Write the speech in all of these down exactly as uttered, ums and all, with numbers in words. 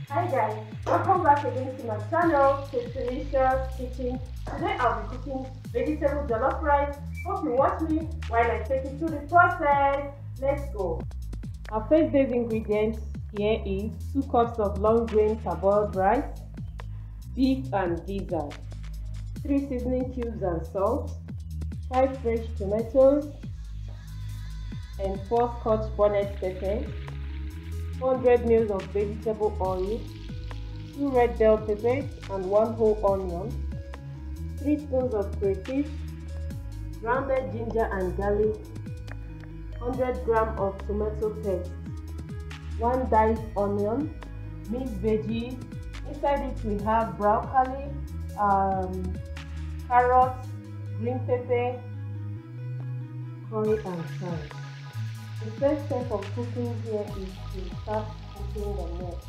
Hi guys, welcome back again to my channel, Tastelicious Kitchen. Today I'll be cooking vegetable jollof rice. Hope you watch me while I take you through the process. Let's go. Our first day's ingredients here is two cups of long grain parboiled rice, beef and gizzard, three seasoning cubes and salt, five fresh tomatoes, and four Scotch bonnet peppers, four hundred milliliters of vegetable oil, two red bell peppers and one whole onion, three spoons of crayfish, grounded ginger and garlic, one hundred grams of tomato paste, one diced onion, minced veggies. Inside it we have broccoli, um, carrots, green pepper, curry and thyme. The first step of cooking here is to start cooking the meat.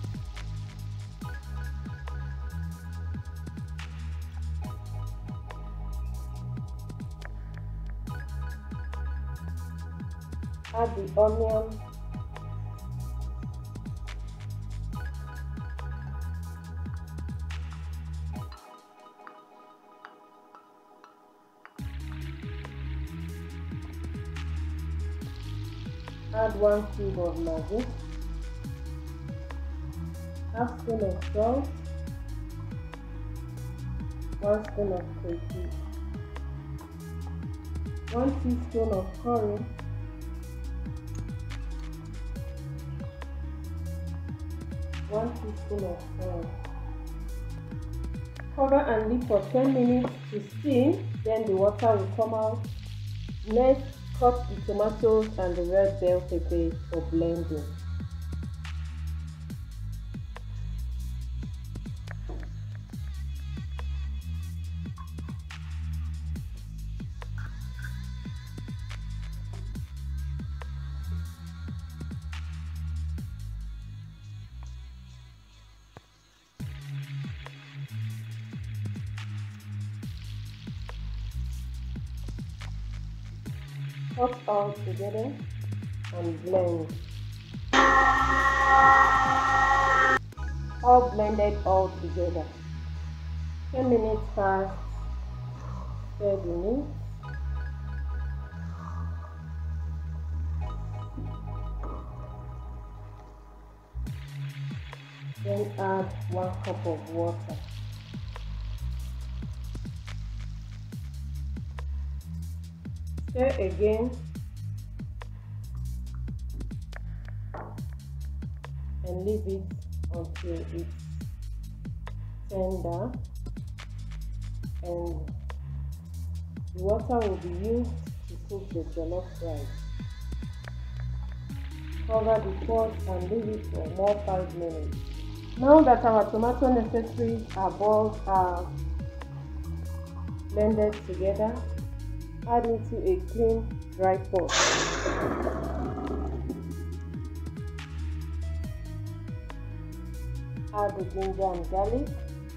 Add the onion, add one cube of Maggi, half spoon of salt, one spoon of crayfish, one teaspoon of curry, one teaspoon of salt. Cover and leave for ten minutes to steam, then the water will come out. Next, cut the tomatoes and the red bell peppers for blending. Cut all together and blend. All blended all together. ten minutes past, stir the meat. Then add one cup of water. Stir again and leave it until it's tender, and the water will be used to cook the jollof rice. Cover the pot and leave it for more five minutes. Now that our tomato necessaries are boiled, are blended together, add it to a clean dry pot. Add the ginger and garlic.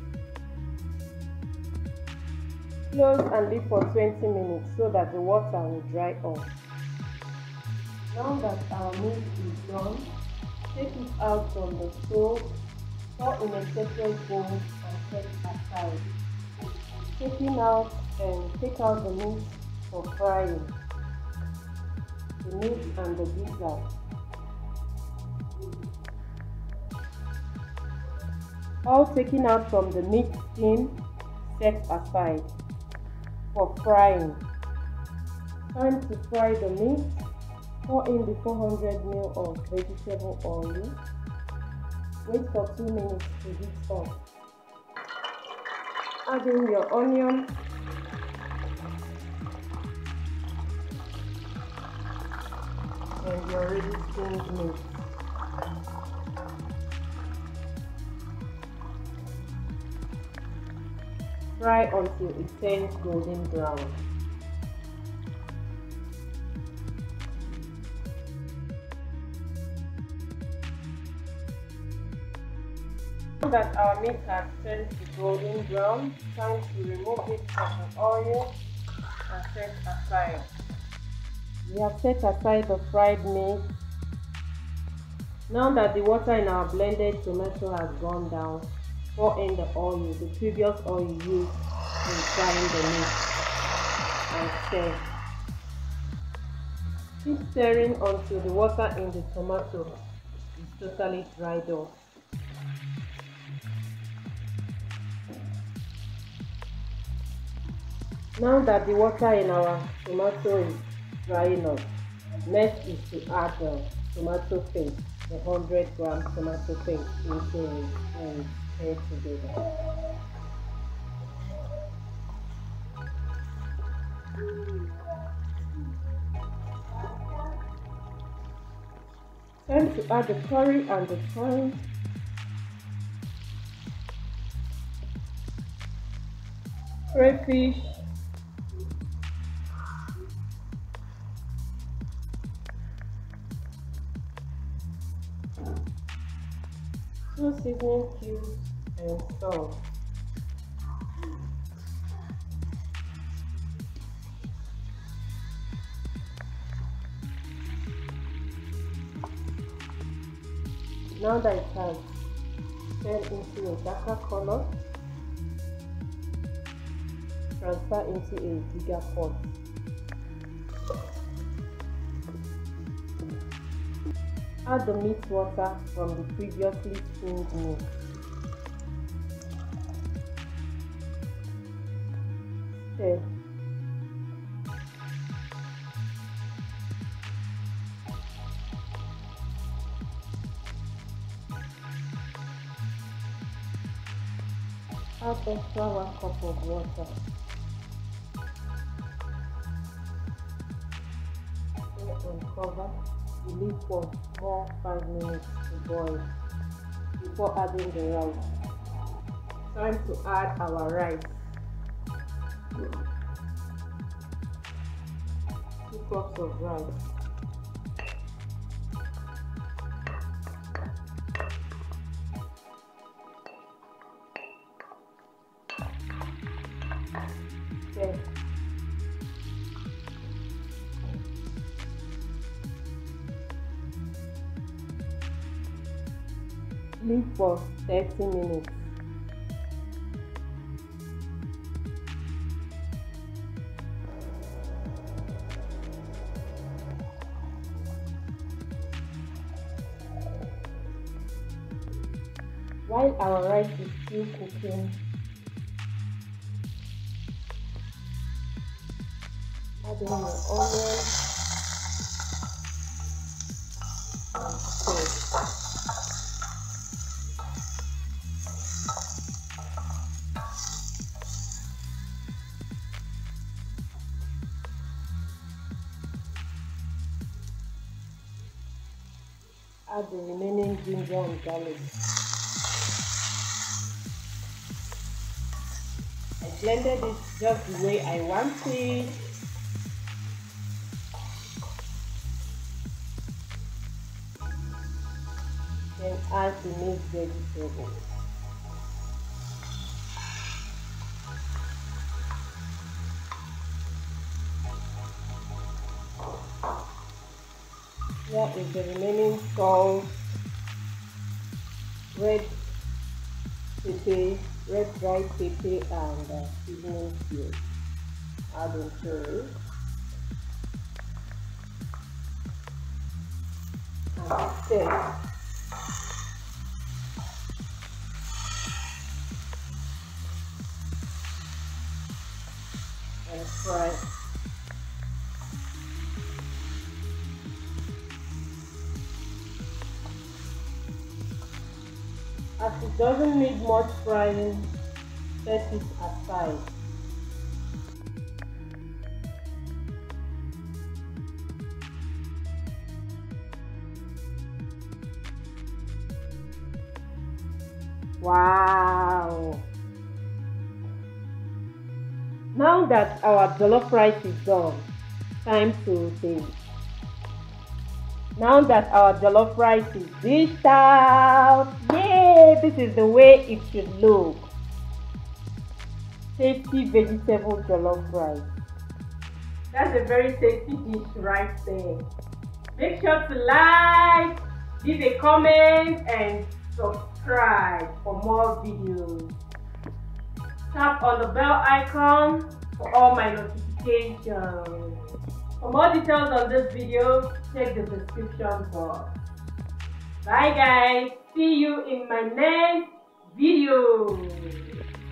Close and leave for twenty minutes so that the water will dry off. Now that our meat is done, take it out from the stove, pour in a separate bowl and set aside. Taking out and take out the meat for frying, the meat and the gizzard. All taken out from the meat skin, set aside for frying. Time to fry the meat. Pour in the four hundred milliliters of vegetable oil. Wait for two minutes to heat up. Add in your onion, and your ready steamed meat. Fry until it turns golden brown. Now that our meat has turned to golden brown, time to remove it from the oil and set aside. We have set aside the fried meat Now that the water in our blended tomato has gone down, pour in the oil, the previous oil you used in frying the meat, and stir. Keep stirring until the water in the tomato is totally dried off. Now that the water in our tomato is drying up, next is to add the tomato paste, the one hundred gram tomato paste into it and stir together. Time to add the curry and the thyme. Crayfish. Two seasoning cubes and salt. Now that it has turned into a darker color, transfer into a bigger pot. Add the meat water from the previously steamed meat. Stir. Add extra one cup of water. Stir and cover. Leave for more five minutes to boil before adding the rice. Time to add our rice. Two cups of rice. Okay. Leave for thirty minutes. While our rice is still cooking, add in your onion and salt. Add the remaining ginger and garlic. I blended it just the way I want it. Then add the mixed vegetables. Here is the remaining salt, red pepper, red dried pepper, and uh, seasoning cubes. Add into it. And stir. And fry. As it doesn't need much frying, set it aside. Wow! Now that our jollof rice is done, time to taste. Now that our jollof rice is dished out, yay! This is the way it should look. Tasty vegetable jollof rice. That's a very tasty dish right there. Make sure to like, leave a comment and subscribe for more videos. Tap on the bell icon for all my notifications. For more details on this video, check the description box. Bye guys, see you in my next video.